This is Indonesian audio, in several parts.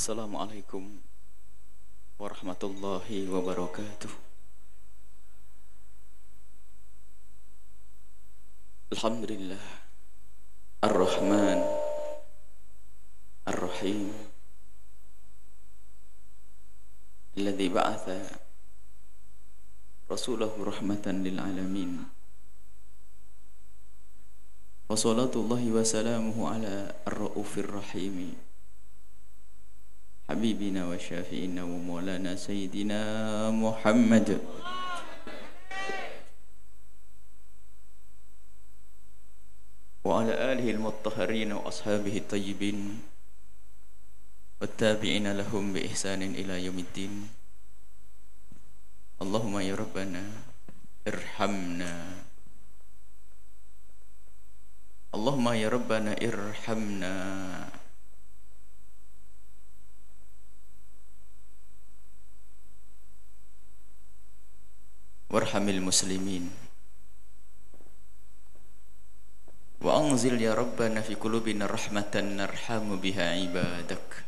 Assalamualaikum warahmatullahi wabarakatuh. Alhamdulillah Ar-Rahman Ar-Rahim alladzi ba'atha rasulahu rahmatan lil alamin. Wa salatullahi wa salamuhu ala ar-raufir rahim habibina wa syafi'ina wa maulana sayyidina Muhammad wa ala alihi al-mutahharin wa ashabihi at-tayyibin wat-tabi'ina lahum bi ihsanin ila yaumiddin. Allahumma ya rabbana irhamna, Allahumma ya rabbana irhamna, warhamil muslimin, wa anzil ya rabbana fi qulubina rahmatan narhamu biha ibadak.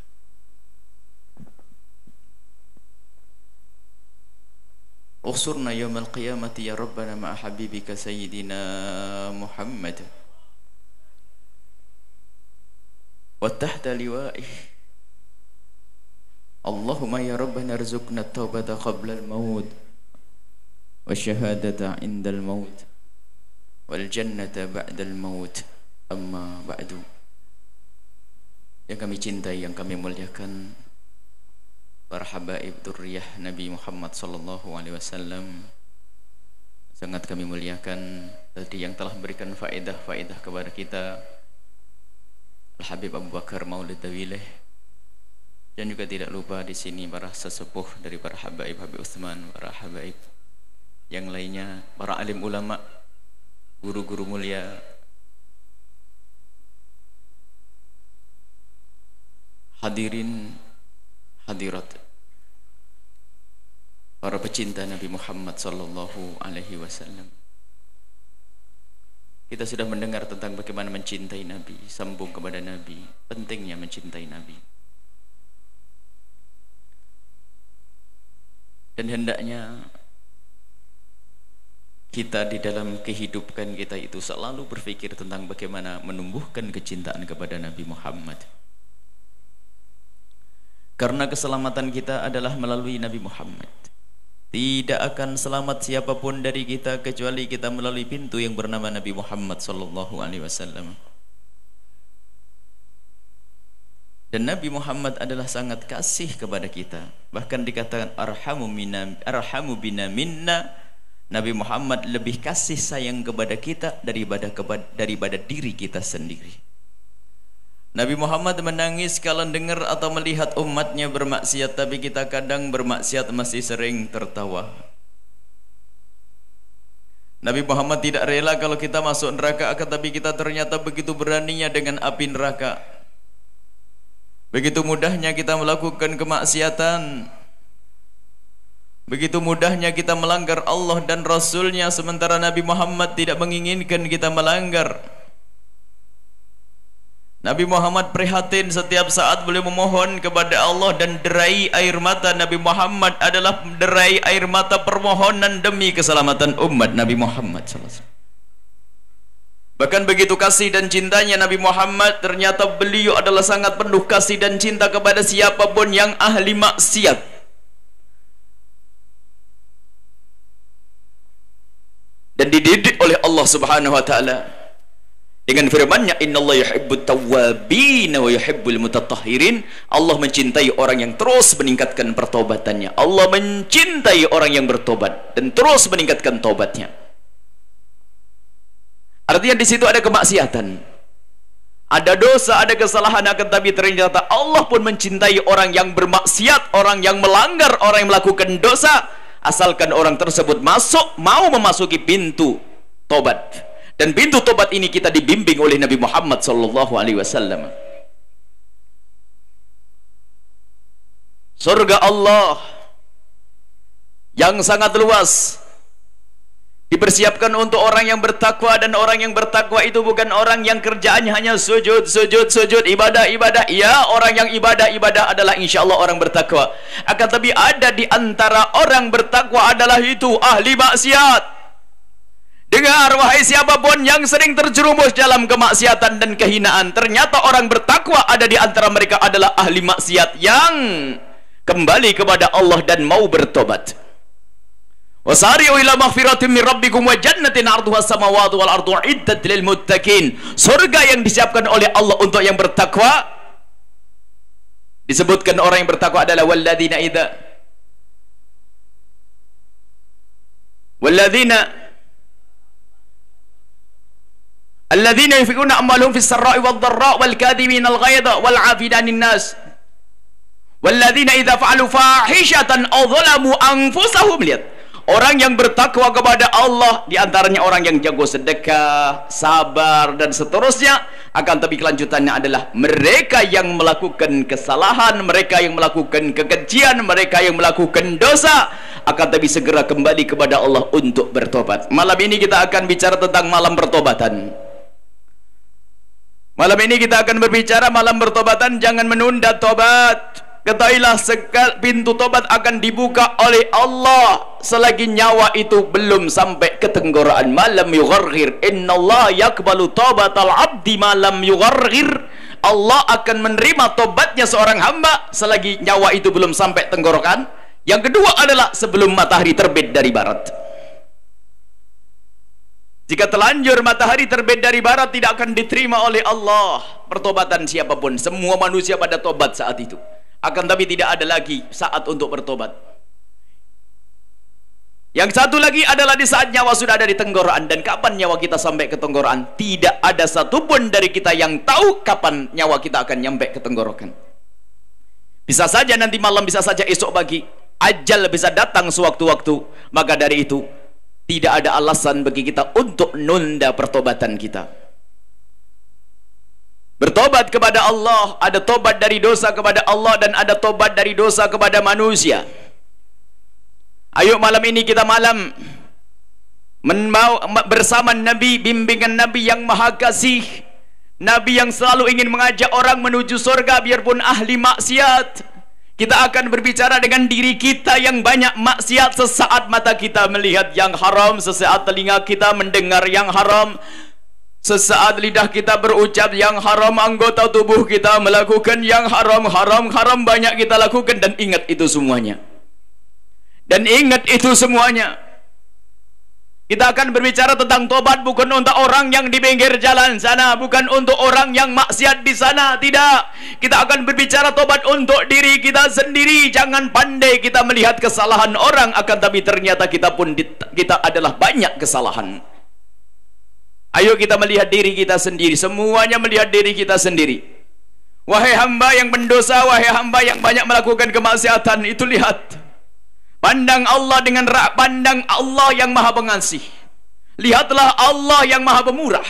Ukhsurna yawmal qiyamati ya rabbana ma'a habibika sayyidina Muhammad wa tahta liwa'ih. Allahumma ya rabbana arzuqna at-taubata qabla al-maut wasyahadata indal maut wal jannata ba'dal maut. Amma ba'du. Yang kami cintai, yang kami muliakan, para habaib dzurriyyah Nabi Muhammad sallallahu alaihi wasallam, sangat kami muliakan tadi yang telah memberikan faedah-faedah kepada kita, Al-Habib Abu Bakar Maulid Dawileh, dan juga tidak lupa di sini para sesepuh dari para habaib, Habib Utsman, para habaib yang lainnya, para alim ulama, guru-guru mulia, hadirin hadirat, para pecinta Nabi Muhammad sallallahu alaihi wasallam. Kita sudah mendengar tentang bagaimana mencintai Nabi, sambung kepada Nabi, pentingnya mencintai Nabi. Dan hendaknya kita di dalam kehidupan kita itu selalu berpikir tentang bagaimana menumbuhkan kecintaan kepada Nabi Muhammad. Karena keselamatan kita adalah melalui Nabi Muhammad. Tidak akan selamat siapapun dari kita kecuali kita melalui pintu yang bernama Nabi Muhammad sallallahu alaihi wasallam. Dan Nabi Muhammad adalah sangat kasih kepada kita. Bahkan dikatakan arhamu bina minna. Nabi Muhammad lebih kasih sayang kepada kita daripada diri kita sendiri. Nabi Muhammad menangis kalau dengar atau melihat umatnya bermaksiat, tapi kita kadang bermaksiat masih sering tertawa. Nabi Muhammad tidak rela kalau kita masuk neraka, tapi kita ternyata begitu beraninya dengan api neraka. Begitu mudahnya kita melakukan kemaksiatan, begitu mudahnya kita melanggar Allah dan Rasulnya, sementara Nabi Muhammad tidak menginginkan kita melanggar. Nabi Muhammad prihatin setiap saat beliau memohon kepada Allah, dan derai air mata Nabi Muhammad adalah derai air mata permohonan demi keselamatan umat Nabi Muhammad SAW. Bahkan begitu kasih dan cintanya Nabi Muhammad, ternyata beliau adalah sangat penuh kasih dan cinta kepada siapapun yang ahli maksiat. Dan dididik oleh Allah Subhanahu wa taala dengan firman-Nya, innallaha yuhibbut tawwabin wa yuhibbul mutatahhirin. Allah mencintai orang yang terus meningkatkan pertobatannya. Allah mencintai orang yang bertobat dan terus meningkatkan tobatnya. Artinya di situ ada kemaksiatan, ada dosa, ada kesalahan, akan tapi ternyata Allah pun mencintai orang yang bermaksiat, orang yang melanggar, orang yang melakukan dosa, asalkan orang tersebut mau memasuki pintu tobat. Dan pintu tobat ini kita dibimbing oleh Nabi Muhammad sallallahu alaihi wasallam. Surga Allah yang sangat luas Dipersiapkan untuk orang yang bertakwa, dan orang yang bertakwa itu bukan orang yang kerjaannya hanya sujud, ibadah. Ya, orang yang ibadah adalah insya Allah orang bertakwa. Akan tapi ada di antara orang bertakwa adalah itu ahli maksiat. Dengar wahai siapapun yang sering terjerumus dalam kemaksiatan dan kehinaan, ternyata orang bertakwa ada di antara mereka adalah ahli maksiat yang kembali kepada Allah dan mau bertobat. Wasari'u ila maghfiratin min rabbikum wa jannatin 'arduha as-samawati wal ardu 'iddat lil muttaqin. Surga yang disiapkan oleh Allah untuk yang bertakwa. Disebutkan orang yang bertakwa adalah walladzina alladzina yunfiquna amwalahum fis sarra'i wad dharra'i wal kadhiminal ghaidha wal 'afina 'anil nas. Walladzina idza fa'alu fahishatan aw dhalamu anfusahum. Lihat, orang yang bertakwa kepada Allah diantaranya orang yang jago sedekah, sabar dan seterusnya. Akan tapi kelanjutannya adalah mereka yang melakukan kesalahan, mereka yang melakukan kekejian, mereka yang melakukan dosa, akan tapi segera kembali kepada Allah untuk bertobat. Malam ini kita akan bicara tentang malam pertobatan. Malam ini kita akan berbicara malam pertobatan. Jangan menunda tobat. Ketahuilah pintu tobat akan dibuka oleh Allah selagi nyawa itu belum sampai ke tenggorokan. Malam yugharghir, innallaha yaqbalu taubatal abdi malam yugharghir. Allah akan menerima tobatnya seorang hamba selagi nyawa itu belum sampai tenggorokan. Yang kedua adalah sebelum matahari terbit dari barat. Jika telanjur matahari terbit dari barat, tidak akan diterima oleh Allah pertobatan siapapun. Semua manusia pada tobat saat itu. Akan tapi tidak ada lagi saat untuk bertobat. Yang satu lagi adalah di saat nyawa sudah ada di tenggorokan. Dan kapan nyawa kita sampai ke tenggorokan? Tidak ada satupun dari kita yang tahu kapan nyawa kita akan nyampe ke tenggorokan. Bisa saja nanti malam, bisa saja esok pagi. Ajal bisa datang sewaktu-waktu. Maka dari itu tidak ada alasan bagi kita untuk nunda pertobatan kita. Bertobat kepada Allah, ada tobat dari dosa kepada Allah dan ada tobat dari dosa kepada manusia. Ayo malam ini kita bersama Nabi, bimbingan Nabi yang maha kasih, Nabi yang selalu ingin mengajak orang menuju surga biarpun ahli maksiat. Kita akan berbicara dengan diri kita yang banyak maksiat. Sesaat mata kita melihat yang haram, sesaat telinga kita mendengar yang haram, sesaat lidah kita berucap yang haram, anggota tubuh kita melakukan yang haram banyak kita lakukan. Dan ingat itu semuanya. Kita akan berbicara tentang tobat bukan untuk orang yang di pinggir jalan sana, bukan untuk orang yang maksiat di sana, tidak. Kita akan berbicara tobat untuk diri kita sendiri. Jangan pandai kita melihat kesalahan orang, akan tapi ternyata kita adalah banyak kesalahan. Ayo kita melihat diri kita sendiri. Semuanya melihat diri kita sendiri. Wahai hamba yang mendosa, wahai hamba yang banyak melakukan kemaksiatan, itu lihat. Pandang Allah dengan pandang Allah yang maha pengasih. Lihatlah Allah yang maha pemurah.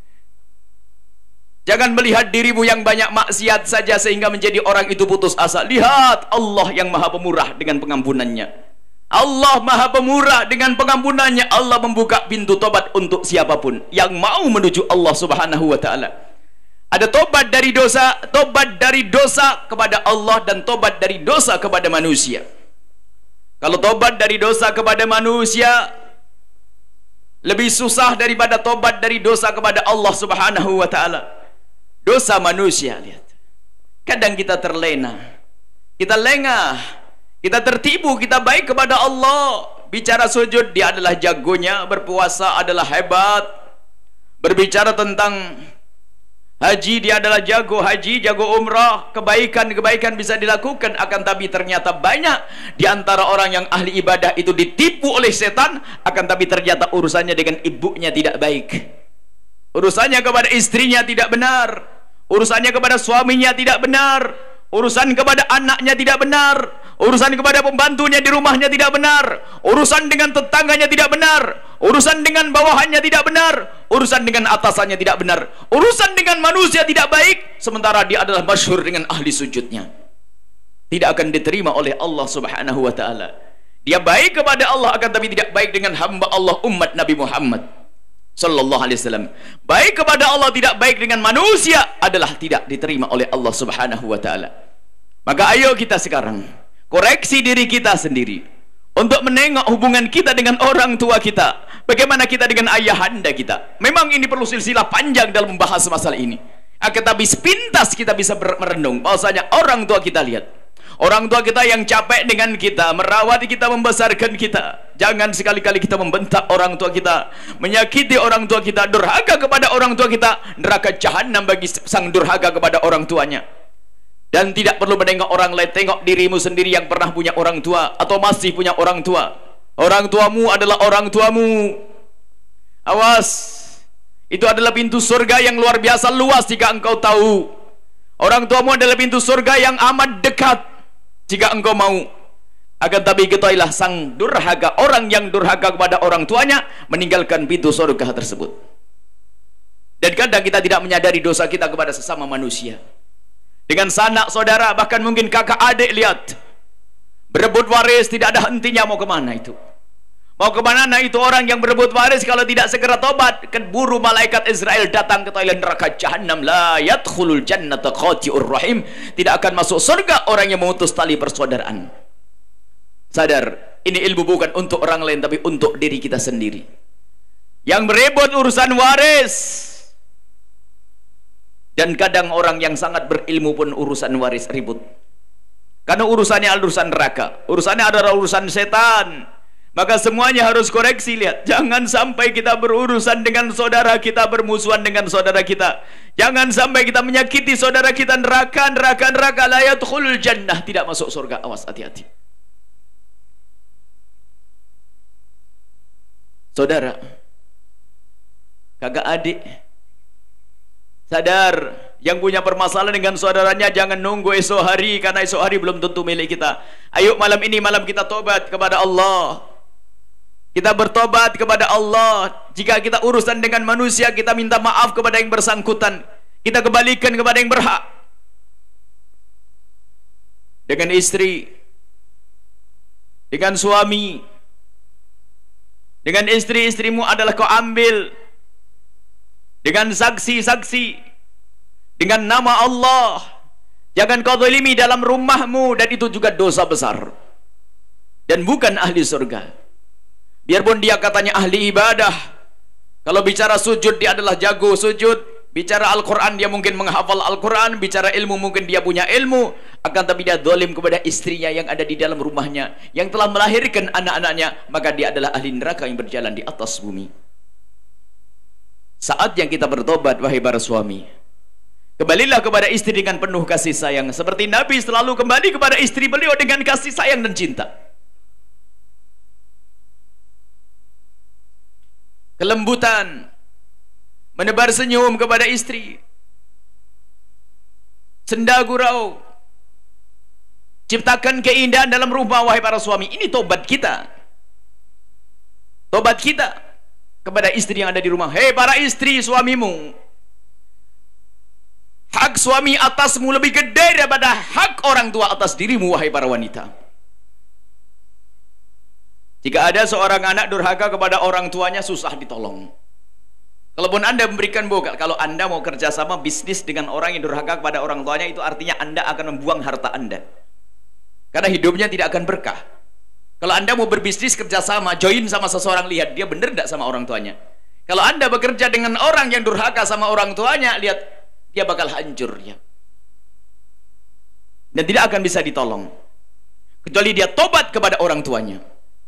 Jangan melihat dirimu yang banyak maksiat saja sehingga menjadi orang itu putus asa. Lihat Allah yang maha pemurah dengan pengampunannya. Allah maha pemurah dengan pengampunannya. Allah membuka pintu tobat untuk siapapun yang mau menuju Allah subhanahu wa ta'ala. Ada tobat dari dosa kepada Allah dan tobat dari dosa kepada manusia. Kalau tobat dari dosa kepada manusia lebih susah daripada tobat dari dosa kepada Allah subhanahu wa ta'ala. Dosa manusia, lihat, kadang kita terlena, kita lengah, kita tertipu, kita baik kepada Allah. Bicara sujud, dia adalah jagonya. Berpuasa adalah hebat. Berbicara tentang haji, dia adalah jago haji, jago umrah. Kebaikan bisa dilakukan. Akan tapi ternyata banyak di antara orang yang ahli ibadah itu ditipu oleh setan. Akan tapi ternyata urusannya dengan ibunya tidak baik, urusannya kepada istrinya tidak benar, urusannya kepada suaminya tidak benar, urusan kepada anaknya tidak benar, urusan kepada pembantunya di rumahnya tidak benar, urusan dengan tetangganya tidak benar, urusan dengan bawahannya tidak benar, urusan dengan atasannya tidak benar, urusan dengan manusia tidak baik. Sementara dia adalah masyhur dengan ahli sujudnya. Tidak akan diterima oleh Allah subhanahu wa ta'ala. Dia baik kepada Allah, akan tapi tidak baik dengan hamba Allah umat Nabi Muhammad sallallahu alaihi wasallam. Baik kepada Allah, tidak baik dengan manusia adalah tidak diterima oleh Allah Subhanahu wa taala. Maka ayo kita sekarang koreksi diri kita sendiri untuk menengok hubungan kita dengan orang tua kita. Bagaimana kita dengan ayahanda kita? Memang ini perlu silsilah panjang dalam membahas masalah ini. Akan tapi sepintas kita bisa merenung bahwasanya orang tua kita, lihat, orang tua kita yang capek dengan kita, merawat kita, membesarkan kita. Jangan sekali-kali kita membentak orang tua kita, menyakiti orang tua kita, durhaka kepada orang tua kita. Neraka jahanam bagi sang durhaka kepada orang tuanya. Dan tidak perlu menengok orang lain, tengok dirimu sendiri yang pernah punya orang tua atau masih punya orang tua. Orang tuamu adalah orang tuamu. Awas, itu adalah pintu surga yang luar biasa luas jika engkau tahu. Orang tuamu adalah pintu surga yang amat dekat jika engkau mau. Akan tapi ketahuilah, sang durhaka, orang yang durhaka kepada orang tuanya, meninggalkan pintu surga tersebut. Dan kadang kita tidak menyadari dosa kita kepada sesama manusia. Dengan sanak saudara, bahkan mungkin kakak adik, lihat, berebut waris tidak ada hentinya. Mau kemana itu? Mau kemana itu orang yang berebut waris kalau tidak segera tobat? Keburu malaikat Israel datang ke toilet neraka jahanam. La yadkhulul jannata qati'ur rahim. Tidak akan masuk surga orang yang memutus tali persaudaraan. Sadar, ini ilmu bukan untuk orang lain, tapi untuk diri kita sendiri. Yang berebut urusan waris. Dan kadang orang yang sangat berilmu pun urusan waris ribut. Karena urusannya adalah urusan neraka. Urusannya adalah urusan setan. Maka semuanya harus koreksi, lihat. Jangan sampai kita berurusan dengan saudara kita, bermusuhan dengan saudara kita. Jangan sampai kita menyakiti saudara kita. Neraka, neraka, neraka. La yadkhulul jannah, tidak masuk surga. Awas, hati-hati. Saudara, kakak adik, sadar. Yang punya permasalahan dengan saudaranya, jangan nunggu esok hari, karena esok hari belum tentu milik kita. Ayo malam ini, malam kita tobat kepada Allah. Kita bertobat kepada Allah. Jika kita urusan dengan manusia, kita minta maaf kepada yang bersangkutan. Kita kembalikan kepada yang berhak. Dengan istri, dengan suami, dengan istri-istrimu adalah kau ambil dengan saksi-saksi, dengan nama Allah. Jangan kau zalimi dalam rumahmu, dan itu juga dosa besar dan bukan ahli surga. Biarpun dia katanya ahli ibadah, kalau bicara sujud dia adalah jago sujud, bicara Al-Quran dia mungkin menghafal Al-Quran, bicara ilmu mungkin dia punya ilmu, akan tapi dia zalim kepada istrinya yang ada di dalam rumahnya, yang telah melahirkan anak-anaknya, maka dia adalah ahli neraka yang berjalan di atas bumi. Saat yang kita bertobat, wahai para suami, kembalilah kepada istri dengan penuh kasih sayang, seperti Nabi selalu kembali kepada istri beliau dengan kasih sayang dan cinta. Kelembutan, menebar senyum kepada istri, senda gurau, ciptakan keindahan dalam rumah, wahai para suami. Ini tobat kita, tobat kita kepada istri yang ada di rumah. Hei para istri, suamimu, hak suami atasmu lebih gede daripada hak orang tua atas dirimu, wahai para wanita. Jika ada seorang anak durhaka kepada orang tuanya, susah ditolong. Kalaupun Anda memberikan bekal, kalau Anda mau kerjasama bisnis dengan orang yang durhaka kepada orang tuanya, itu artinya Anda akan membuang harta Anda, karena hidupnya tidak akan berkah. Kalau Anda mau berbisnis kerjasama, join sama seseorang, lihat dia benar tidak sama orang tuanya. Kalau Anda bekerja dengan orang yang durhaka sama orang tuanya, lihat dia bakal hancur ya. Dan tidak akan bisa ditolong kecuali dia tobat kepada orang tuanya.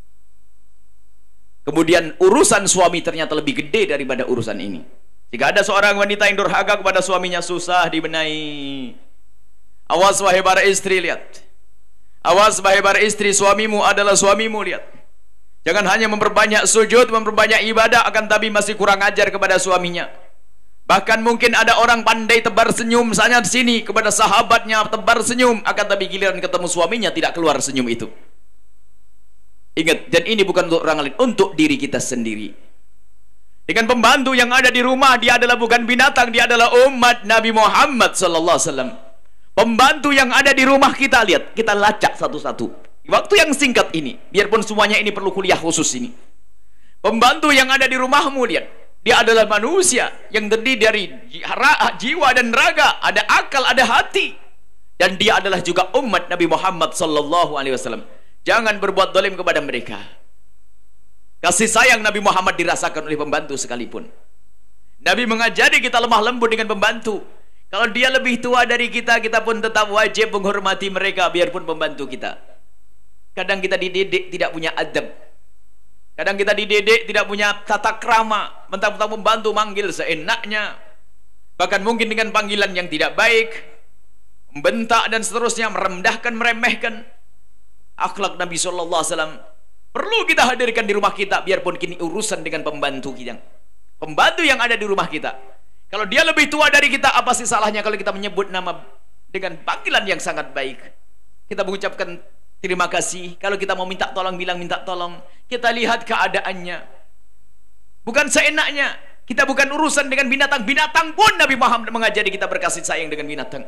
Kemudian urusan suami ternyata lebih gede daripada urusan ini. Jika ada seorang wanita yang durhaka kepada suaminya, susah dibenahi. Awas wahai para istri, lihat. Awas wahai para istri, suamimu adalah suamimu, lihat. Jangan hanya memperbanyak sujud, memperbanyak ibadah, akan tapi masih kurang ajar kepada suaminya. Bahkan mungkin ada orang pandai tebar senyum sana sini kepada sahabatnya, tebar senyum, akan tapi giliran ketemu suaminya tidak keluar senyum itu. Ingat, dan ini bukan untuk orang lain, untuk diri kita sendiri. Dengan pembantu yang ada di rumah, dia adalah bukan binatang, dia adalah umat Nabi Muhammad sallallahu alaihi wasallam. Pembantu yang ada di rumah kita, lihat, kita lacak satu-satu. waktu yang singkat ini, biarpun semuanya ini perlu kuliah khusus ini. Pembantu yang ada di rumahmu, lihat, dia adalah manusia yang terdiri dari jiwa dan raga, ada akal, ada hati, dan dia adalah juga umat Nabi Muhammad sallallahu alaihi wasallam. Jangan berbuat zalim kepada mereka. Kasih sayang Nabi Muhammad dirasakan oleh pembantu sekalipun. Nabi mengajari kita lemah lembut dengan pembantu. Kalau dia lebih tua dari kita, kita pun tetap wajib menghormati mereka biarpun pembantu kita. Kadang kita dididik tidak punya adab. Kadang kita dididik tidak punya tata krama, mentang-mentang pembantu manggil seenaknya. Bahkan mungkin dengan panggilan yang tidak baik, membentak dan seterusnya, merendahkan, meremehkan. Akhlak Nabi sallallahu alaihi wasallam perlu kita hadirkan di rumah kita, biarpun kini urusan dengan pembantu kita. Pembantu yang ada di rumah kita. Kalau dia lebih tua dari kita, apa sih salahnya kalau kita menyebut nama dengan panggilan yang sangat baik? Kita mengucapkan terima kasih. Kalau kita mau minta tolong, bilang minta tolong. Kita lihat keadaannya. Bukan seenaknya. Kita bukan urusan dengan binatang. Binatang pun Nabi Muhammad mengajari kita berkasih sayang dengan binatang.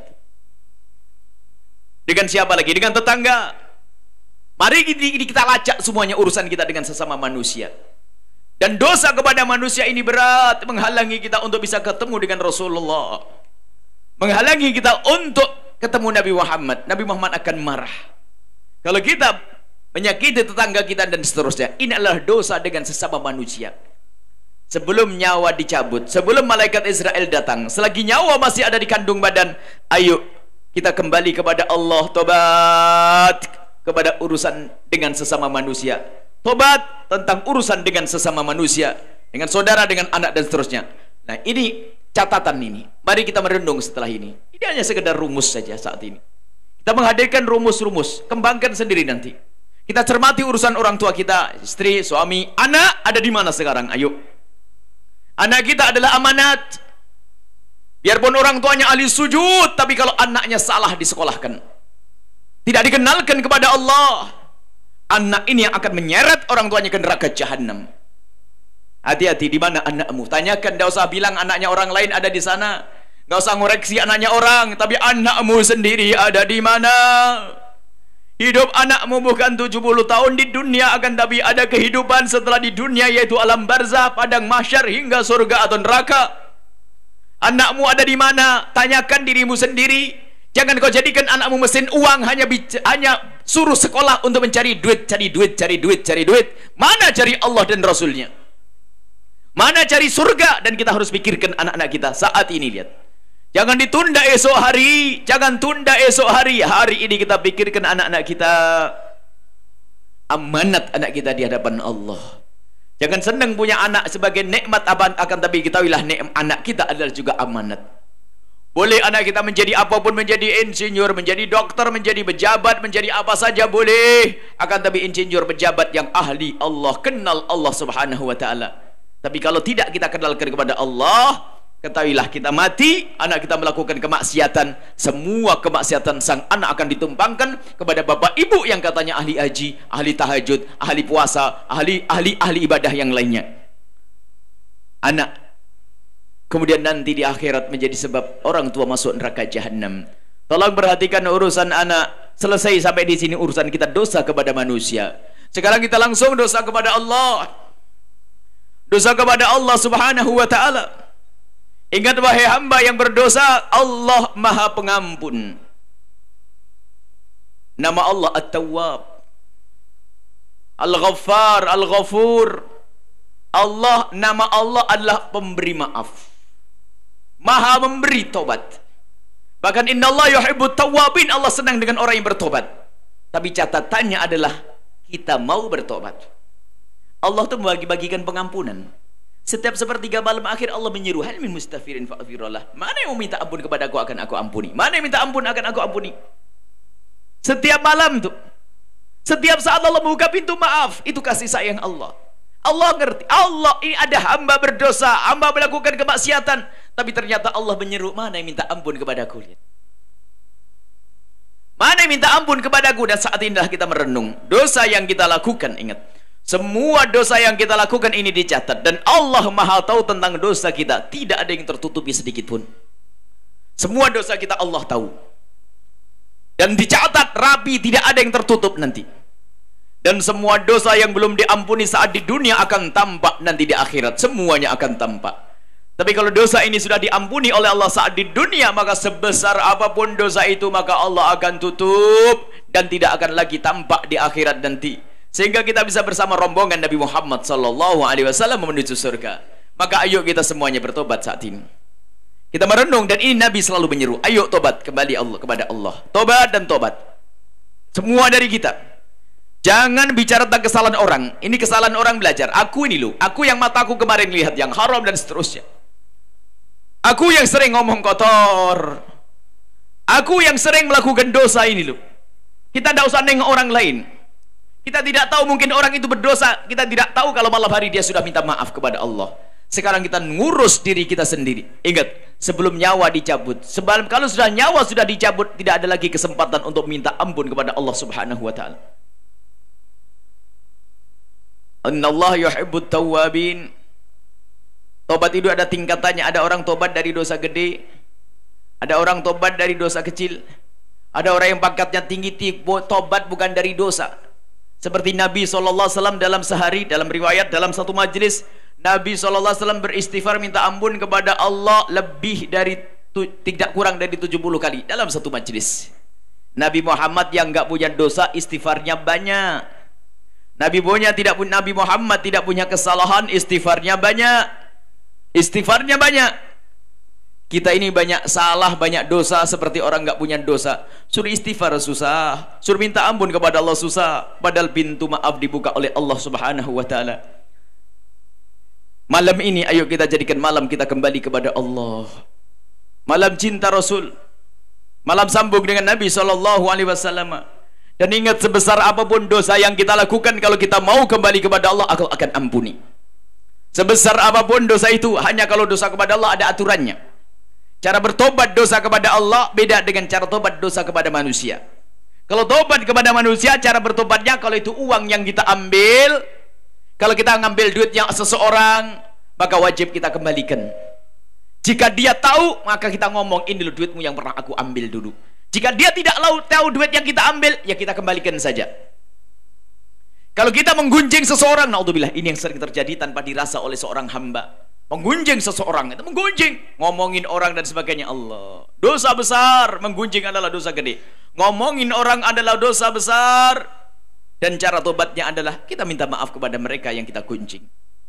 Dengan siapa lagi? Dengan tetangga. Mari kita lacak semuanya urusan kita dengan sesama manusia. Dan dosa kepada manusia ini berat, menghalangi kita untuk bisa ketemu dengan Rasulullah, menghalangi kita untuk ketemu Nabi Muhammad. Nabi Muhammad akan marah kalau kita menyakiti tetangga kita dan seterusnya. Ini adalah dosa dengan sesama manusia. Sebelum nyawa dicabut, sebelum malaikat Israel datang, selagi nyawa masih ada di kandung badan, ayo kita kembali kepada Allah, tobat kepada urusan dengan sesama manusia. Tobat tentang urusan dengan sesama manusia, dengan saudara, dengan anak dan seterusnya. Nah, ini catatan ini. Mari kita merenung setelah ini. Ini hanya sekedar rumus saja saat ini. Kita menghadirkan rumus-rumus, kembangkan sendiri nanti. Kita cermati urusan orang tua kita, istri, suami, anak ada di mana sekarang? Ayo. Anak kita adalah amanat. Biarpun orang tuanya ahli sujud, tapi kalau anaknya salah disekolahkan, tidak dikenalkan kepada Allah, anak ini yang akan menyeret orang tuanya ke neraka jahanam. Hati-hati, di mana anakmu? Tanyakan, tidak usah bilang anaknya orang lain ada di sana. Tidak usah ngoreksi anaknya orang, tapi anakmu sendiri ada di mana? Hidup anakmu bukan 70 tahun di dunia, akan tapi ada kehidupan setelah di dunia, yaitu alam barzah, padang mahsyar, hingga surga atau neraka. Anakmu ada di mana? Tanyakan dirimu sendiri. Jangan kau jadikan anakmu mesin uang, hanya suruh sekolah untuk mencari duit, cari duit, cari duit, cari duit. Mana cari Allah dan Rasulnya? Mana cari surga? Dan kita harus pikirkan anak-anak kita saat ini. Lihat, jangan ditunda esok hari, jangan tunda esok hari. Hari ini kita pikirkan anak-anak kita. Amanat anak kita di hadapan Allah. Jangan senang punya anak sebagai nikmat, akan tapi ketahuilah anak kita adalah juga amanat. Boleh anak kita menjadi apapun, menjadi insinyur, menjadi dokter, menjadi pejabat, menjadi apa saja boleh. Akan tapi insinyur, pejabat yang ahli Allah, kenal Allah subhanahu wa ta'ala. Tapi kalau tidak kita kenalkan kepada Allah, ketahuilah kita mati, anak kita melakukan kemaksiatan. Semua kemaksiatan sang anak akan ditumpangkan kepada bapak ibu yang katanya ahli haji, ahli tahajud, ahli puasa, ahli ibadah yang lainnya. Anak kemudian nanti di akhirat menjadi sebab orang tua masuk neraka jahanam. Tolong perhatikan urusan anak. Selesai sampai di sini urusan kita dosa kepada manusia. Sekarang kita langsung dosa kepada Allah. Dosa kepada Allah subhanahu wa ta'ala. Ingat wahai hamba yang berdosa, Allah maha pengampun. Nama Allah At-Tawwab, Al-Ghaffar, Al-Ghafur. Allah, nama Allah adalah pemberi maaf, maha memberi tobat. Bahkan innallaha yuhibbut tawwabin, Allah senang dengan orang yang bertobat. Tapi catatannya adalah kita mau bertobat. Allah itu membagi-bagikan pengampunan. Setiap sepertiga malam akhir Allah menyeru, hal min mustaghfirin fa'ghfirullah. Mana yang mau minta ampun kepada aku akan aku ampuni. Mana yang minta ampun akan aku ampuni. Setiap malam tuh, setiap saat Allah membuka pintu maaf. Itu kasih sayang Allah. Allah ngerti, Allah ini ada hamba berdosa, hamba melakukan kemaksiatan, tapi ternyata Allah menyeru, mana yang minta ampun kepadaku. Mana yang minta ampun kepadaku. Dan saat inilah kita merenung dosa yang kita lakukan. Ingat, semua dosa yang kita lakukan ini dicatat, dan Allah maha tahu tentang dosa kita. Tidak ada yang tertutupi sedikit pun. Semua dosa kita Allah tahu, dan dicatat rapi, tidak ada yang tertutup nanti. Dan semua dosa yang belum diampuni saat di dunia akan tampak nanti di akhirat. Semuanya akan tampak. Tapi kalau dosa ini sudah diampuni oleh Allah saat di dunia, maka sebesar apapun dosa itu, maka Allah akan tutup dan tidak akan lagi tampak di akhirat nanti. Sehingga kita bisa bersama rombongan Nabi Muhammad SAW menuju surga. Maka ayo kita semuanya bertobat saat ini. Kita merenung, dan ini Nabi selalu menyeru, ayo tobat kembali kepada Allah. Tobat dan tobat. Semua dari kita. Jangan bicara tentang kesalahan orang. Ini kesalahan orang belajar. Aku ini loh, aku yang mataku kemarin lihat yang haram dan seterusnya. Aku yang sering ngomong kotor. Aku yang sering melakukan dosa ini loh. Kita tidak usah nengok orang lain. Kita tidak tahu, mungkin orang itu berdosa. Kita tidak tahu kalau malam hari dia sudah minta maaf kepada Allah. Sekarang kita ngurus diri kita sendiri. Ingat, sebelum nyawa dicabut. Sebelum, kalau sudah nyawa sudah dicabut, tidak ada lagi kesempatan untuk minta ampun kepada Allah Subhanahu wa Ta'ala. Innallaha yuhibbut tawwabin. Tobat itu ada tingkatannya. Ada orang tobat dari dosa gede, ada orang tobat dari dosa kecil, ada orang yang pangkatnya tinggi, tobat bukan dari dosa. Seperti Nabi SAW dalam sehari, dalam riwayat, dalam satu majlis, Nabi SAW beristighfar minta ampun kepada Allah lebih dari, tidak kurang dari 70 kali dalam satu majlis. Nabi Muhammad yang nggak punya dosa, istighfarnya banyak. Nabi Muhammad tidak punya kesalahan, istighfarnya banyak. Istighfarnya banyak. Kita ini banyak salah, banyak dosa, seperti orang nggak punya dosa. Suruh istighfar susah, suruh minta ampun kepada Allah susah. Padahal pintu maaf dibuka oleh Allah Subhanahu wa Ta'ala. Malam ini ayo kita jadikan malam kita kembali kepada Allah. Malam cinta Rasul, malam sambung dengan Nabi SAW. Dan ingat, sebesar apapun dosa yang kita lakukan, kalau kita mau kembali kepada Allah, aku akan ampuni. Sebesar apapun dosa itu, hanya kalau dosa kepada Allah ada aturannya. Cara bertobat dosa kepada Allah beda dengan cara tobat dosa kepada manusia. Kalau tobat kepada manusia, cara bertobatnya, kalau itu uang yang kita ambil, kalau kita ngambil duitnya seseorang, maka wajib kita kembalikan. Jika dia tahu, maka kita ngomong, ini loh duitmu yang pernah aku ambil dulu. Jika dia tidak tahu duit yang kita ambil, ya kita kembalikan saja. Kalau kita menggunjing seseorang, naudzubillah, ini yang sering terjadi tanpa dirasa oleh seorang hamba. Menggunjing seseorang, itu menggunjing, ngomongin orang dan sebagainya. Allah, dosa besar. Menggunjing adalah dosa gede. Ngomongin orang adalah dosa besar. Dan cara tobatnya adalah kita minta maaf kepada mereka yang kita gunjing.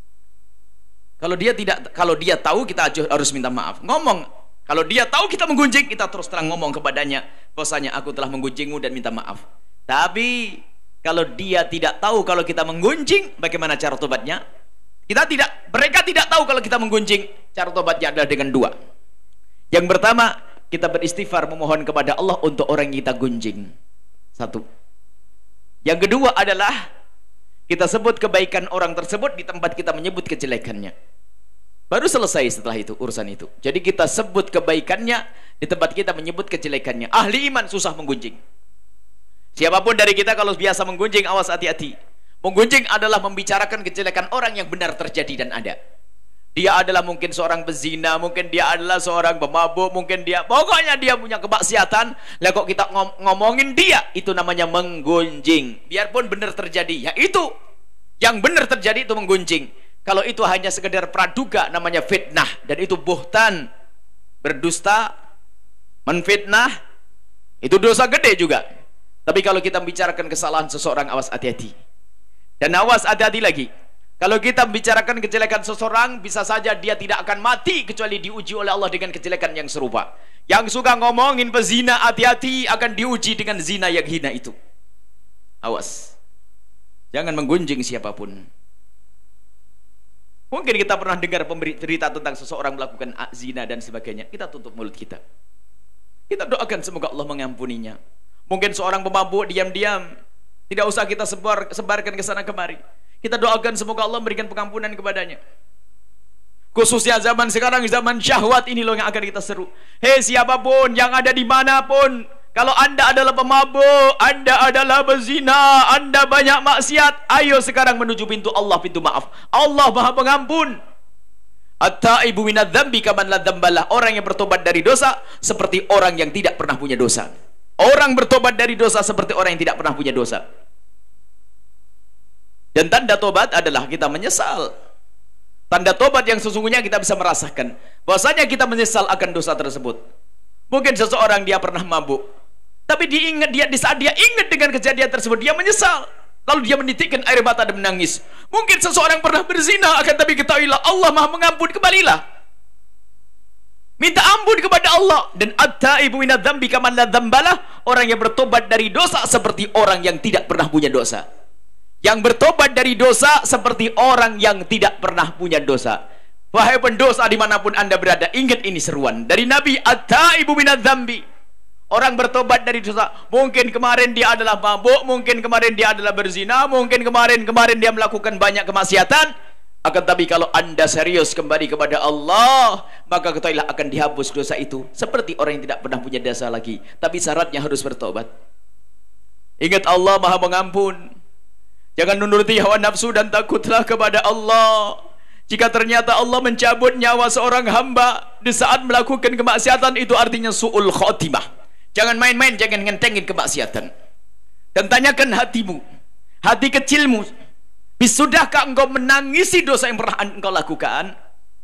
Kalau dia tahu, kita harus minta maaf. Ngomong. Kalau dia tahu kita menggunjing, kita terus terang ngomong kepadanya, bahwasanya aku telah menggunjingmu dan minta maaf. Tapi kalau dia tidak tahu kalau kita menggunjing, bagaimana cara tobatnya? Mereka tidak tahu kalau kita menggunjing. Cara tobatnya adalah dengan dua. Yang pertama, kita beristighfar memohon kepada Allah untuk orang yang kita gunjing. Satu. Yang kedua adalah kita sebut kebaikan orang tersebut di tempat kita menyebut kejelekannya. Baru selesai setelah itu urusan itu. Jadi kita sebut kebaikannya di tempat kita menyebut kejelekannya. Ahli iman susah menggunjing. Siapapun dari kita kalau biasa menggunjing, awas hati-hati. Menggunjing adalah membicarakan kejelekan orang yang benar terjadi dan ada. Dia adalah mungkin seorang pezina, mungkin dia adalah seorang pemabuk, mungkin dia, pokoknya dia punya kemaksiatan. Lah kok kita ngomongin dia, itu namanya menggunjing. Biarpun benar terjadi, ya itu yang benar terjadi itu menggunjing. Kalau itu hanya sekedar praduga, namanya fitnah, dan itu buhtan, berdusta, menfitnah, itu dosa gede juga. Tapi kalau kita membicarakan kesalahan seseorang, awas hati-hati. Dan awas hati-hati lagi. Kalau kita membicarakan kejelekan seseorang, bisa saja dia tidak akan mati kecuali diuji oleh Allah dengan kejelekan yang serupa. Yang suka ngomongin pezina, hati-hati, akan diuji dengan zina yang hina itu. Awas. Jangan menggunjing siapapun. Mungkin kita pernah dengar berita tentang seseorang melakukan zina dan sebagainya. Kita tutup mulut kita. Kita doakan semoga Allah mengampuninya. Mungkin seorang pemabuk diam-diam, tidak usah kita sebarkan ke sana kemari. Kita doakan semoga Allah memberikan pengampunan kepadanya. Khususnya zaman sekarang, zaman syahwat ini loh yang akan kita seru. Hei siapapun yang ada dimanapun, kalau anda adalah pemabuk, anda adalah berzina, anda banyak maksiat, ayo sekarang menuju pintu Allah, pintu maaf. Allah Maha Pengampun. At-taibu minadz-dzambi kaman la dzambalah. Orang yang bertobat dari dosa seperti orang yang tidak pernah punya dosa. Orang bertobat dari dosa seperti orang yang tidak pernah punya dosa. Dan tanda tobat adalah kita menyesal. Tanda tobat yang sesungguhnya kita bisa merasakan bahwasanya kita menyesal akan dosa tersebut. Mungkin seseorang dia pernah mabuk, tapi di saat dia ingat dengan kejadian tersebut, dia menyesal. Lalu dia menitikkan air mata dan menangis. Mungkin seseorang pernah berzina, akan tapi ketahuilah Allah Maha mengampun, kembalilah. Minta ampun kepada Allah. Dan at-taibu minadz-dzambi kaman la dzambalah. Orang yang bertobat dari dosa seperti orang yang tidak pernah punya dosa. Yang bertobat dari dosa seperti orang yang tidak pernah punya dosa. Wahai pendosa dimanapun anda berada, ingat ini seruan dari Nabi, at-taibu minadz-dzambi. Orang bertobat dari dosa. Mungkin kemarin dia adalah mabuk, mungkin kemarin dia adalah berzina, mungkin kemarin dia melakukan banyak kemaksiatan. Akan tapi kalau anda serius kembali kepada Allah, maka ketahuilah akan dihapus dosa itu seperti orang yang tidak pernah punya dosa lagi. Tapi syaratnya harus bertobat. Ingat Allah Maha Mengampun. Jangan menuruti hawa nafsu dan takutlah kepada Allah. Jika ternyata Allah mencabut nyawa seorang hamba di saat melakukan kemaksiatan, itu artinya su'ul khotimah. Jangan main-main, jangan ngentengin kemaksiatan. Dan tanyakan hatimu, hati kecilmu, sudahkah engkau menangisi dosa yang pernah engkau lakukan?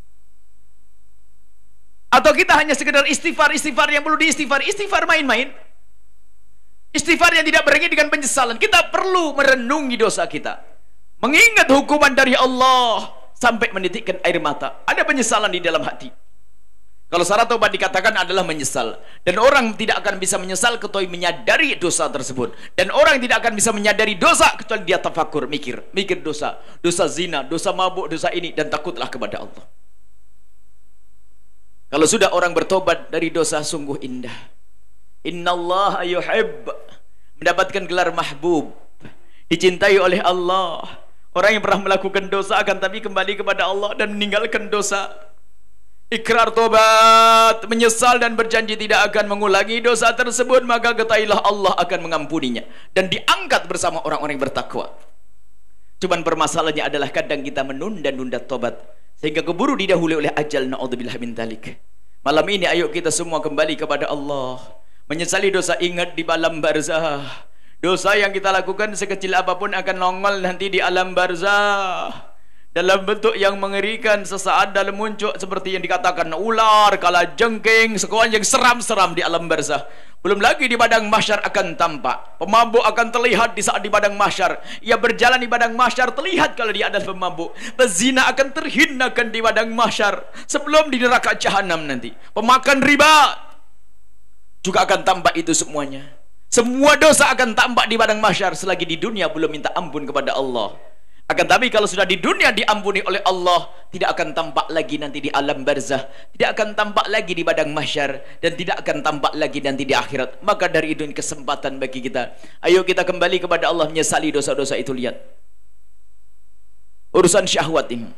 Atau kita hanya sekedar istighfar yang perlu diistighfar, istighfar main-main, istighfar yang tidak beriringi dengan penyesalan. Kita perlu merenungi dosa kita, mengingat hukuman dari Allah sampai menitikkan air mata. Ada penyesalan di dalam hati. Kalau syarat taubat dikatakan adalah menyesal. Dan orang tidak akan bisa menyesal kecuali menyadari dosa tersebut. Dan orang tidak akan bisa menyadari dosa kecuali dia tafakur, mikir dosa. Dosa zina, dosa mabuk, dosa ini. Dan takutlah kepada Allah. Kalau sudah orang bertobat dari dosa, sungguh indah. Innallaha yuhibb, mendapatkan gelar mahbub, dicintai oleh Allah. Orang yang pernah melakukan dosa akan tapi kembali kepada Allah dan meninggalkan dosa, ikrar tobat, menyesal dan berjanji tidak akan mengulangi dosa tersebut, maka ketahuilah Allah akan mengampuninya dan diangkat bersama orang-orang yang bertakwa. Cuman permasalahannya adalah kadang kita menunda-nunda tobat sehingga keburu didahului oleh ajal. Na'udzubillah min dzalik. Malam ini ayo kita semua kembali kepada Allah, menyesali dosa. Ingat di alam barzah, dosa yang kita lakukan sekecil apapun akan nongol nanti di alam barzah dalam bentuk yang mengerikan. Sesaat dalam muncul seperti yang dikatakan ular, kalajengking, sekolah yang seram-seram di alam barzah. Belum lagi di padang mahsyar akan tampak. Pemabuk akan terlihat di saat di padang mahsyar. Ia berjalan di padang mahsyar terlihat kalau dia adalah pemabuk. Pezina akan terhinakan di padang mahsyar sebelum di neraka jahanam nanti. Pemakan riba juga akan tampak itu semuanya. Semua dosa akan tampak di padang mahsyar selagi di dunia belum minta ampun kepada Allah. Akan tapi kalau sudah di dunia diampuni oleh Allah, tidak akan tampak lagi nanti di alam barzah, tidak akan tampak lagi di padang mahsyar, dan tidak akan tampak lagi nanti di akhirat. Maka dari itu kesempatan bagi kita. Ayo kita kembali kepada Allah, menyesali dosa-dosa itu. Lihat urusan syahwat ini,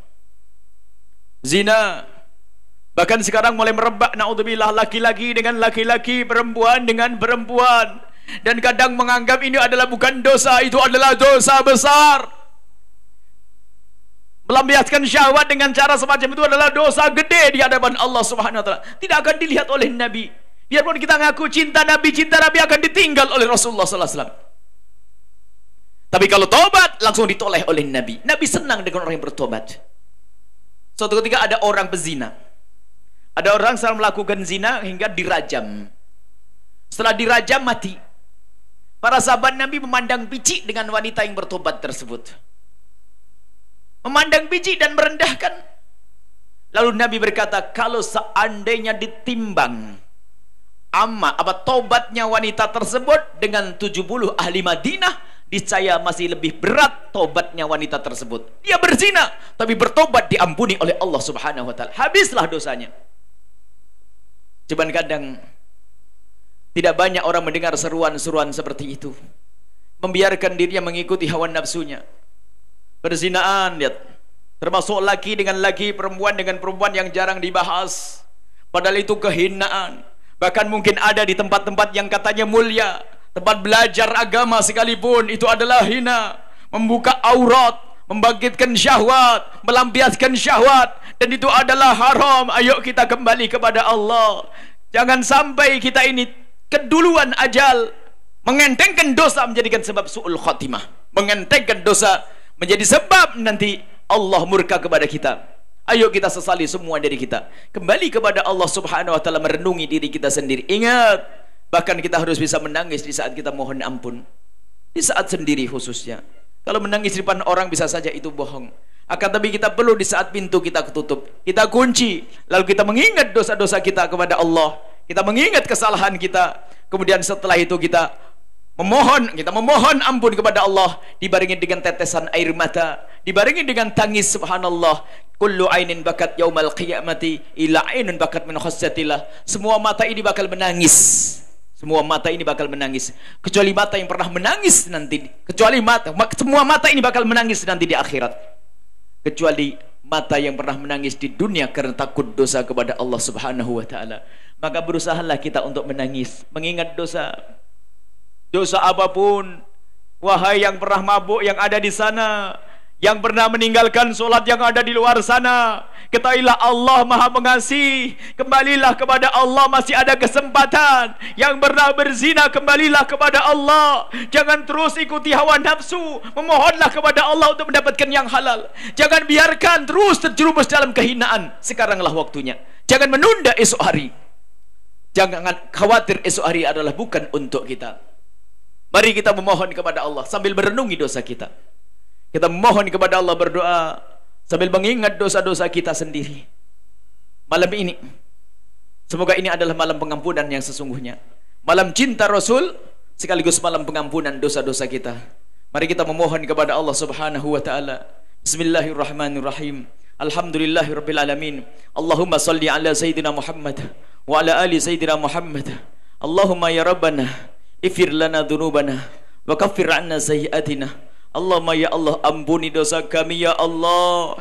zina, bahkan sekarang mulai merebak, naudzubillah, laki-laki dengan laki-laki, perempuan dengan perempuan, dan kadang menganggap ini adalah bukan dosa, itu adalah dosa besar. Melampiaskan syahwat dengan cara semacam itu adalah dosa gede di hadapan Allah Subhanahu wa taala. Tidak akan dilihat oleh Nabi. Biarpun kita ngaku cinta Nabi akan ditinggal oleh Rasulullah sallallahu alaihi wasallam. Tapi kalau tobat langsung ditoleh oleh Nabi. Nabi senang dengan orang yang bertobat. Suatu ketika ada orang pezina. Ada orang sedang melakukan zina hingga dirajam. Setelah dirajam mati. Para sahabat Nabi memandang picik dengan wanita yang bertobat tersebut. Memandang biji dan merendahkan. Lalu Nabi berkata, kalau seandainya ditimbang tobatnya wanita tersebut dengan 70 ahli Madinah, niscaya masih lebih berat tobatnya wanita tersebut. Dia berzina tapi bertobat diampuni oleh Allah Subhanahu wa taala. Habislah dosanya. Cuman kadang tidak banyak orang mendengar seruan-seruan seperti itu. Membiarkan dirinya mengikuti hawa nafsunya. Perzinaan, lihat, termasuk laki dengan laki, perempuan dengan perempuan yang jarang dibahas, padahal itu kehinaan. Bahkan mungkin ada di tempat-tempat yang katanya mulia, tempat belajar agama sekalipun, itu adalah hina. Membuka aurat, membangkitkan syahwat, melampiaskan syahwat, dan itu adalah haram. Ayo kita kembali kepada Allah. Jangan sampai kita ini keduluan ajal, mengentengkan dosa menjadikan sebab su'ul khotimah, mengentengkan dosa menjadi sebab nanti Allah murka kepada kita. Ayo kita sesali semua diri kita, kembali kepada Allah Subhanahu wa taala, merenungi diri kita sendiri. Ingat, bahkan kita harus bisa menangis di saat kita mohon ampun, di saat sendiri khususnya. Kalau menangis di depan orang bisa saja itu bohong. Akan tapi kita perlu di saat pintu kita ketutup, kita kunci, lalu kita mengingat dosa-dosa kita kepada Allah, kita mengingat kesalahan kita, kemudian setelah itu kita memohon ampun kepada Allah, dibarengi dengan tetesan air mata, dibarengi dengan tangis. Subhanallah, kullu ainin bakat yaumal qiyamati ila ainun bakat min khasyatillah. Semua mata ini bakal menangis. Semua mata ini bakal menangis, kecuali mata yang pernah menangis nanti. Semua mata ini bakal menangis nanti di akhirat, kecuali mata yang pernah menangis di dunia karena takut dosa kepada Allah Subhanahu wa taala. Maka berusahalah kita untuk menangis, mengingat dosa. Dosa apapun, wahai yang pernah mabuk yang ada di sana, yang pernah meninggalkan solat yang ada di luar sana, ketahuilah Allah Maha Pengasih. Kembalilah kepada Allah, masih ada kesempatan. Yang pernah berzina, kembalilah kepada Allah. Jangan terus ikuti hawa nafsu, memohonlah kepada Allah untuk mendapatkan yang halal. Jangan biarkan terus terjerumus dalam kehinaan. Sekaranglah waktunya. Jangan menunda esok hari. Jangan khawatir esok hari adalah bukan untuk kita. Mari kita memohon kepada Allah sambil merenungi dosa kita. Kita memohon kepada Allah, berdoa sambil mengingat dosa-dosa kita sendiri. Malam ini, semoga ini adalah malam pengampunan yang sesungguhnya, malam cinta Rasul, sekaligus malam pengampunan dosa-dosa kita. Mari kita memohon kepada Allah Subhanahu wa taala. Bismillahirrahmanirrahim. Alhamdulillahirabbil alamin. Allahumma salli ala sayyidina Muhammad wa ala ali sayyidina Muhammad. Allahumma ya Rabbana ighfir lana dzunubana wa kaffir 'anna sayyi'atina. Allahumma ya Allah, ampuni dosa kami ya Allah.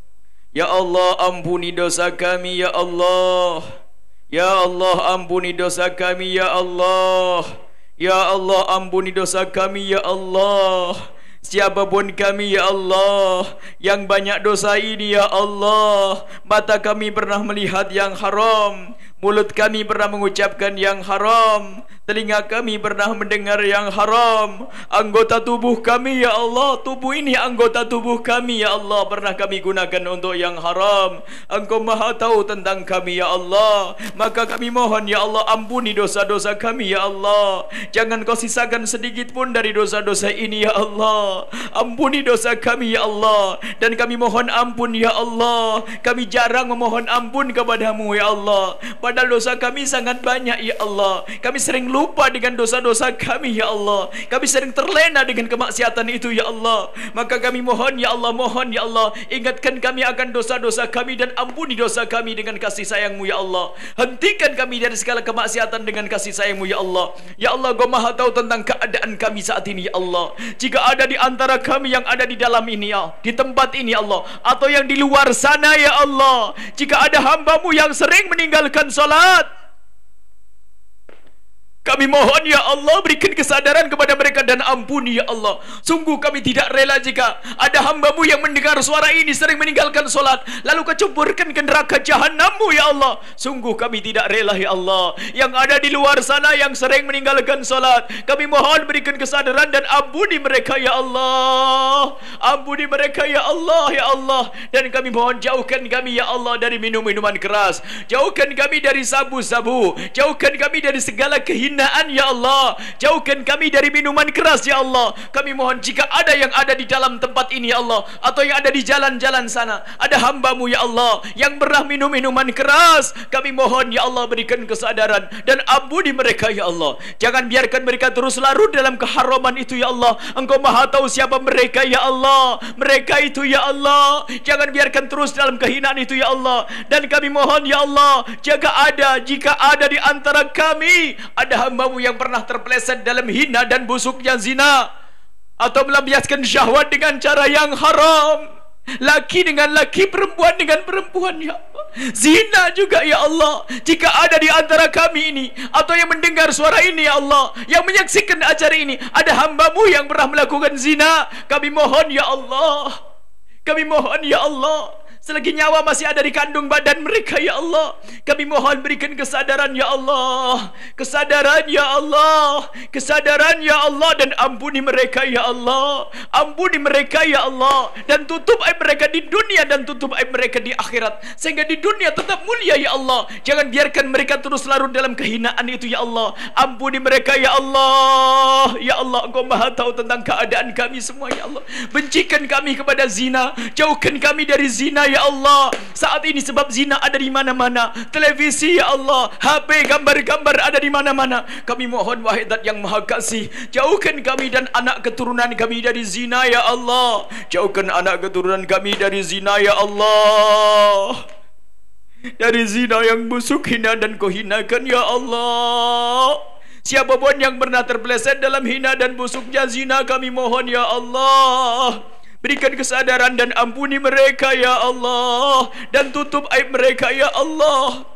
Ya Allah, ampuni dosa kami ya Allah. Ya Allah, ampuni dosa kami ya Allah. Ya Allah, ampuni dosa kami ya Allah. Siapapun kami ya Allah yang banyak dosa ini ya Allah, mata kami pernah melihat yang haram, mulut kami pernah mengucapkan yang haram, telinga kami pernah mendengar yang haram, anggota tubuh kami ya Allah, tubuh ini anggota tubuh kami ya Allah, pernah kami gunakan untuk yang haram. Engkau Maha tahu tentang kami ya Allah, maka kami mohon ya Allah, ampuni dosa-dosa kami ya Allah. Jangan kau sisakan sedikit pun dari dosa-dosa ini ya Allah. Ampuni dosa kami ya Allah. Dan kami mohon ampun ya Allah, kami jarang memohon ampun kepadamu ya Allah, padahal dosa kami sangat banyak ya Allah. Kami sering lupa dengan dosa-dosa kami ya Allah. Kami sering terlena dengan kemaksiatan itu ya Allah. Maka kami mohon ya Allah, mohon ya Allah, ingatkan kami akan dosa-dosa kami dan ampuni dosa kami dengan kasih sayangmu ya Allah. Hentikan kami dari segala kemaksiatan dengan kasih sayangmu ya Allah. Ya Allah, Kau Maha tahu tentang keadaan kami saat ini ya Allah. Jika ada di antara kami yang ada di dalam ini ya, di tempat ini ya Allah, atau yang di luar sana ya Allah, jika ada hamba-Mu yang sering meninggalkan salat, kami mohon ya Allah, berikan kesadaran kepada mereka dan ampuni ya Allah. Sungguh kami tidak rela jika ada hamba-Mu yang mendengar suara ini sering meninggalkan solat, lalu keceburkan ke neraka jahanam-Mu ya Allah. Sungguh kami tidak rela ya Allah. Yang ada di luar sana yang sering meninggalkan solat, kami mohon berikan kesadaran dan ampuni mereka ya Allah. Ampuni mereka ya Allah, ya Allah. Dan kami mohon jauhkan kami ya Allah dari minum-minuman keras, jauhkan kami dari sabu-sabu, jauhkan kami dari segala kehinaan ya Allah, jauhkan kami dari minuman keras ya Allah. Kami mohon jika ada yang ada di dalam tempat ini ya Allah, atau yang ada di jalan-jalan sana, ada hamba-Mu ya Allah yang pernah minum minuman keras, kami mohon ya Allah, berikan kesadaran dan ampuni mereka ya Allah. Jangan biarkan mereka terus larut dalam keharaman itu ya Allah. Engkau Maha tahu siapa mereka ya Allah, mereka itu ya Allah. Jangan biarkan terus dalam kehinaan itu ya Allah. Dan kami mohon ya Allah, jika ada di antara kami ada hamba-Mu yang pernah terpeleset dalam hina dan busuknya zina, atau melampiaskan syahwat dengan cara yang haram, laki dengan laki, perempuan dengan perempuan ya Allah, zina juga ya Allah. Jika ada di antara kami ini, atau yang mendengar suara ini ya Allah, yang menyaksikan acara ini, ada hamba-Mu yang pernah melakukan zina, kami mohon ya Allah, kami mohon ya Allah, selagi nyawa masih ada di kandung badan mereka ya Allah, kami mohon berikan kesadaran ya Allah, kesadaran ya Allah, kesadaran ya Allah, dan ampuni mereka ya Allah, ampuni mereka ya Allah, dan tutup aib mereka di dunia dan tutup aib mereka di akhirat, sehingga di dunia tetap mulia ya Allah. Jangan biarkan mereka terus larut dalam kehinaan itu ya Allah. Ampuni mereka ya Allah, ya Allah, Engkau Maha tahu tentang keadaan kami semua ya Allah. Bencikan kami kepada zina, jauhkan kami dari zina ya Allah. Saat ini sebab zina ada di mana-mana, televisi ya Allah, HP, gambar-gambar ada di mana-mana. Kami mohon wahai Zat yang Maha Kasih, jauhkan kami dan anak keturunan kami dari zina ya Allah. Jauhkan anak keturunan kami dari zina ya Allah, dari zina yang busuk, hina dan kau hinakan ya Allah. Siapapun yang pernah terpeleset dalam hina dan busuknya zina, kami mohon ya Allah, berikan kesadaran dan ampuni mereka ya Allah, dan tutup aib mereka ya Allah.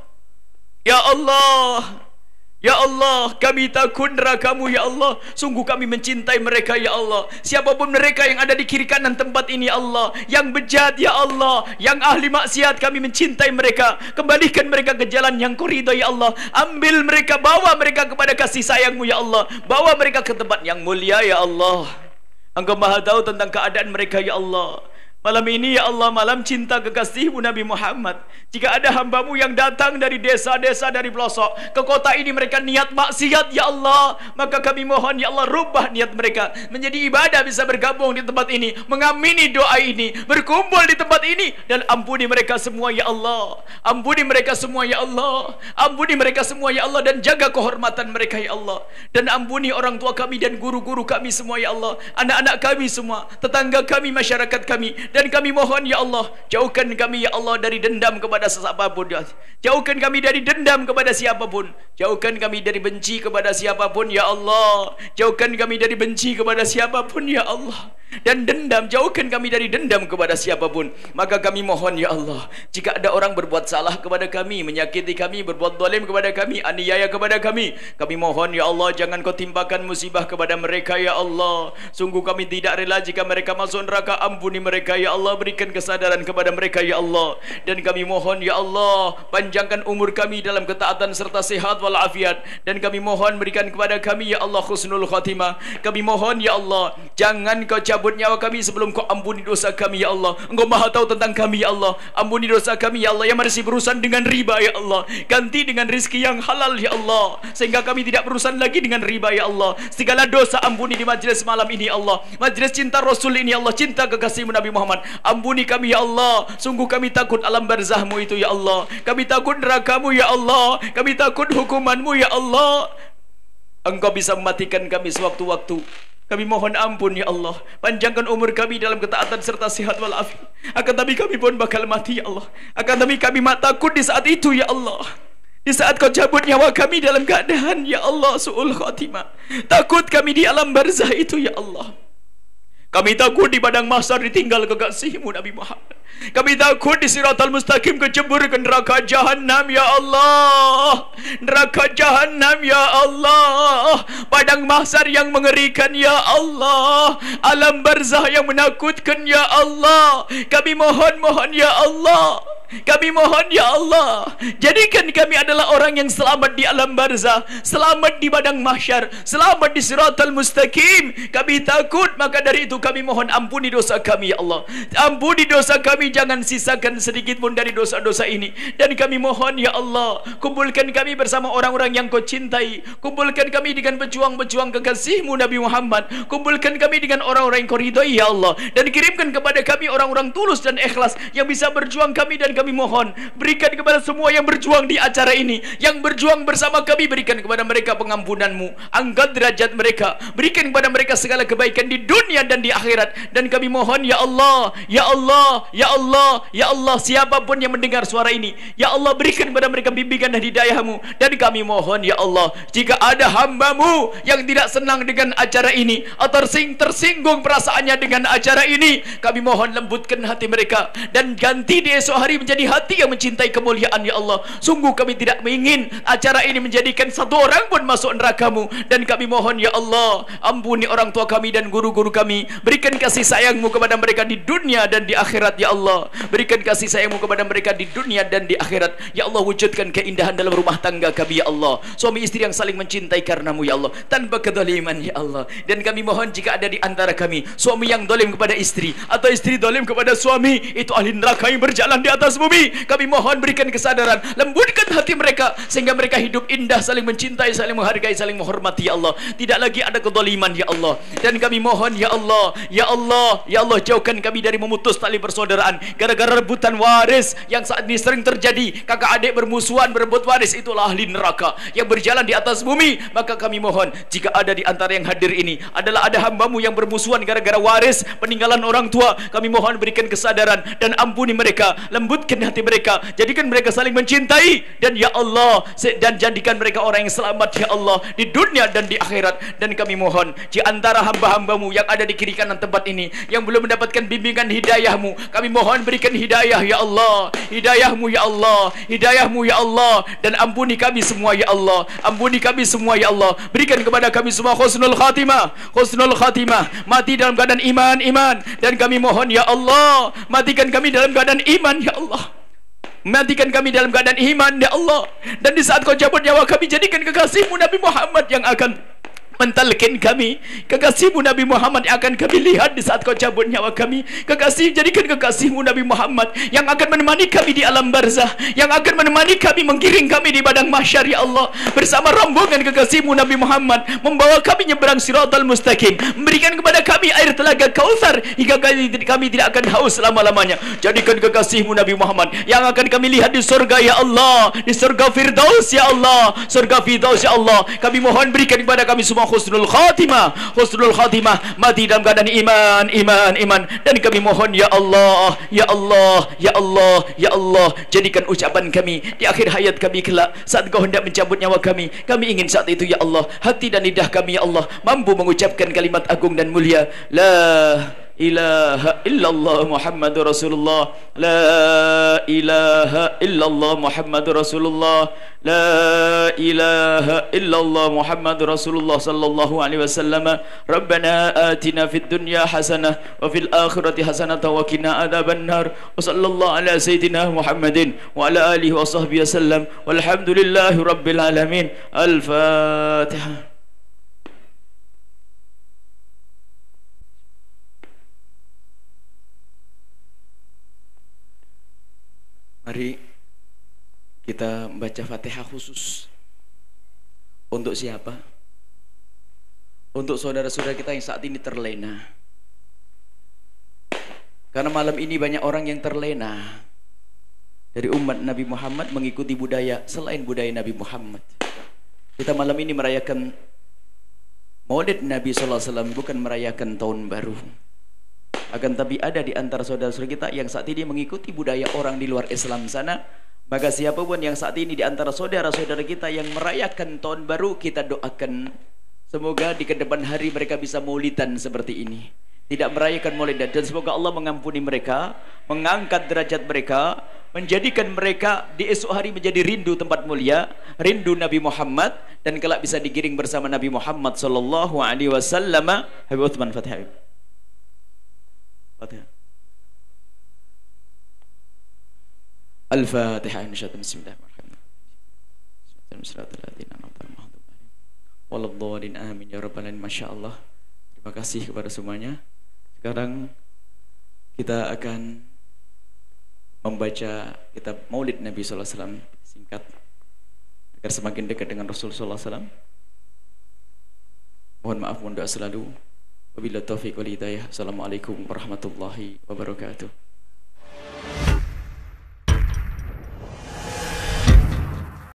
Ya Allah, ya Allah, kami takut neraka-Mu ya Allah. Sungguh kami mencintai mereka ya Allah. Siapapun mereka yang ada di kiri kanan tempat ini Allah, yang bejat ya Allah, yang ahli maksiat, kami mencintai mereka. Kembalikan mereka ke jalan yang Kau ridha ya Allah. Ambil mereka, bawa mereka kepada kasih sayang-Mu ya Allah. Bawa mereka ke tempat yang mulia ya Allah. Engkau Maha tahu tentang keadaan mereka ya Allah. Malam ini ya Allah, malam cinta kekasih-Mu Nabi Muhammad. Jika ada hamba-Mu yang datang dari desa-desa, dari pelosok ke kota ini, mereka niat maksiat ya Allah, maka kami mohon ya Allah, rubah niat mereka menjadi ibadah, bisa bergabung di tempat ini, mengamini doa ini, berkumpul di tempat ini, dan ampuni mereka semua ya Allah. Ampuni mereka semua ya Allah. Ampuni mereka semua ya Allah, dan jaga kehormatan mereka ya Allah. Dan ampuni orang tua kami dan guru-guru kami semua ya Allah, anak-anak kami semua, tetangga kami, masyarakat kami. Dan kami mohon ya Allah, jauhkan kami ya Allah dari dendam kepada siapapun ya. Jauhkan kami dari dendam kepada siapapun. Jauhkan kami dari benci kepada siapapun ya Allah. Jauhkan kami dari benci kepada siapapun ya Allah. Dan dendam, jauhkan kami dari dendam kepada siapapun. Maka kami mohon ya Allah, jika ada orang berbuat salah kepada kami, menyakiti kami, berbuat zalim kepada kami, aniaya kepada kami mohon ya Allah, jangan Kau timpakan musibah kepada mereka ya Allah. Sungguh kami tidak rela jika mereka masuk neraka. Ampuni mereka ya Allah, berikan kesadaran kepada mereka ya Allah. Dan kami mohon ya Allah, panjangkan umur kami dalam ketaatan serta sehat walafiat. Dan kami mohon berikan kepada kami ya Allah husnul khatimah. Kami mohon ya Allah, jangan Kau cabut nyawa kami sebelum Kau ampuni dosa kami ya Allah. Engkau Maha tahu tentang kami ya Allah. Ampuni dosa kami ya Allah yang masih berurusan dengan riba ya Allah. Ganti dengan rizki yang halal ya Allah, sehingga kami tidak berurusan lagi dengan riba ya Allah. Segala dosa ampuni di majlis malam ini Allah, majlis cinta Rasul ini Allah, cinta kekasih-Mu Nabi Muhammad. Ampuni kami ya Allah. Sungguh kami takut alam barzah-Mu itu ya Allah. Kami takut neraka-Mu ya Allah. Kami takut hukuman-Mu ya Allah. Engkau bisa mematikan kami sewaktu-waktu. Kami mohon ampun ya Allah. Panjangkan umur kami dalam ketaatan serta sehat walafiat. Akan tapi kami pun bakal mati ya Allah. Akan tapi kami takut di saat itu ya Allah. Di saat Kau cabut nyawa kami dalam keadaan ya Allah su'ul khatimah. Takut kami di alam barzah itu ya Allah. Kami takut di padang mahsyar ditinggal kekasih-Mu Nabi Muhammad. Kami takut di siratal mustaqim kecebur ke neraka jahanam ya Allah. Neraka jahanam ya Allah. Padang mahsyar yang mengerikan ya Allah. Alam barzah yang menakutkan ya Allah. Kami mohon ya Allah. Kami mohon ya Allah, jadikan kami adalah orang yang selamat di alam barzah, selamat di padang mahsyar, selamat di siratal mustaqim. Kami takut, maka dari itu kami mohon ampuni dosa kami ya Allah. Ampuni dosa kami, jangan sisakan sedikit pun dari dosa-dosa ini. Dan kami mohon ya Allah, kumpulkan kami bersama orang-orang yang Kau cintai. Kumpulkan kami dengan pejuang-pejuang kekasih-Mu Nabi Muhammad. Kumpulkan kami dengan orang-orang yang Kau ridhai ya Allah. Dan kirimkan kepada kami orang-orang tulus dan ikhlas yang bisa berjuang kami. Dan kami mohon berikan kepada semua yang berjuang di acara ini, yang berjuang bersama kami, berikan kepada mereka pengampunan-Mu, angkat derajat mereka, berikan kepada mereka segala kebaikan di dunia dan di akhirat. Dan kami mohon ya Allah, ya Allah, ya Allah, ya Allah, siapapun yang mendengar suara ini ya Allah, berikan kepada mereka bimbingan dan hidayah-Mu. Dan kami mohon ya Allah, jika ada hamba-Mu yang tidak senang dengan acara ini atau tersinggung perasaannya dengan acara ini, kami mohon lembutkan hati mereka dan ganti di esok hari menjadi hati yang mencintai kemuliaan ya Allah. Sungguh kami tidak ingin acara ini menjadikan satu orang pun masuk neraka-Mu, dan kami mohon ya Allah, ampuni orang tua kami dan guru-guru kami. Berikan kasih sayang-Mu kepada mereka di dunia dan di akhirat ya Allah. Berikan kasih sayang-Mu kepada mereka di dunia dan di akhirat ya Allah. Wujudkan keindahan dalam rumah tangga kami ya Allah. Suami istri yang saling mencintai karena-Mu ya Allah, tanpa kezaliman ya Allah. Dan kami mohon jika ada di antara kami suami yang dolim kepada istri atau istri dolim kepada suami, itu ahli neraka yang berjalan di atas bumi. Kami mohon berikan kesadaran, lembutkan hati mereka sehingga mereka hidup indah, saling mencintai, saling menghargai, saling menghormati ya Allah. Tidak lagi ada kezaliman ya Allah. Dan kami mohon ya Allah, ya Allah, ya Allah, jauhkan kami dari memutus tali persaudaraan gara-gara rebutan waris yang saat ini sering terjadi. Kakak adik bermusuhan berebut waris, itulah ahli neraka yang berjalan di atas bumi. Maka kami mohon jika ada di antara yang hadir ini adalah ada hamba-Mu yang bermusuhan gara-gara waris peninggalan orang tua, kami mohon berikan kesadaran dan ampuni mereka, lembutkan hati mereka, jadikan mereka saling mencintai, dan ya Allah, dan jadikan mereka orang yang selamat ya Allah di dunia dan di akhirat. Dan kami mohon di antara hamba-hamba-Mu yang ada di kiri kanan tempat ini yang belum mendapatkan bimbingan hidayah-Mu, kami mohon berikan hidayah ya Allah, hidayah-Mu ya Allah, hidayah-Mu ya Allah, dan ampuni kami semua ya Allah, ampuni kami semua ya Allah. Berikan kepada kami semua husnul khatimah, husnul khatimah, mati dalam keadaan iman. Dan kami mohon ya Allah, matikan kami dalam keadaan iman ya Allah, matikan kami dalam keadaan iman ya Allah. Dan di saat Kau cabut nyawa kami, jadikan kekasih-Mu Nabi Muhammad yang akan mentalkin kami, kekasih-Mu Nabi Muhammad yang akan kami lihat di saat Kau cabut nyawa kami. Jadikan kekasih-Mu Nabi Muhammad yang akan menemani kami di alam barzah, yang akan menemani kami, menggiring kami di padang mahsyar ya Allah, bersama rombongan kekasih-Mu Nabi Muhammad, membawa kami nyeberang siratal mustaqim, memberikan kepada kami air telaga Kautsar hingga kami tidak akan haus selama-lamanya. Jadikan kekasih-Mu Nabi Muhammad yang akan kami lihat di surga ya Allah, di surga Firdaus ya Allah, surga Firdaus ya Allah. Kami mohon berikan kepada kami semua husnul khatimah, husnul khatimah, mati dalam keadaan iman. Dan kami mohon ya Allah, ya Allah, ya Allah, ya Allah, jadikan ucapan kami di akhir hayat kami kelak saat Kau hendak mencabut nyawa kami. Kami ingin saat itu ya Allah, hati dan lidah kami ya Allah mampu mengucapkan kalimat agung dan mulia, la ilaha illallah Muhammadur Rasulullah, la ilaha illallah Muhammadur Rasulullah, la ilaha illallah Muhammadur Rasulullah sallallahu alaihi wasallam. Rabbana atina fid dunya hasanah wa fil akhirati hasanah wa qina adzabannar. Wa sallallahu ala sayyidina Muhammadin wa ala alihi wa sahbihi wasallam. Walhamdulillahi rabbil alamin. Al-Fatihah. Mari kita membaca Fatihah khusus. Untuk siapa? Untuk saudara-saudara kita yang saat ini terlena. Karena malam ini banyak orang yang terlena dari umat Nabi Muhammad mengikuti budaya selain budaya Nabi Muhammad. Kita malam ini merayakan Maulid Nabi SAW, bukan merayakan tahun baru. Akan tapi ada di antara saudara-saudara kita yang saat ini mengikuti budaya orang di luar Islam sana. Maka siapapun yang saat ini di antara saudara-saudara kita yang merayakan tahun baru, kita doakan semoga di kedepan hari mereka bisa maulidan seperti ini, tidak merayakan maulid, dan semoga Allah mengampuni mereka, mengangkat derajat mereka, menjadikan mereka di esok hari menjadi rindu tempat mulia, rindu Nabi Muhammad, dan kelak bisa digiring bersama Nabi Muhammad sallallahu alaihi wasallam. Habib Utsman, Fatihah. Fatihah. Al-Fatihah. Bismillahirrahmanirrahim. Waladhdallin, amin ya rabbal alamin. Masyaallah. Terima kasih kepada semuanya. Sekarang kita akan membaca kitab Maulid Nabi sallallahu alaihi wasallam singkat agar semakin dekat dengan Rasul sallallahu alaihi wasallam. Mohon maaf, mohon doa selalu. Wabillahi taufiq wal hidayah. Assalamualaikum warahmatullahi wabarakatuh.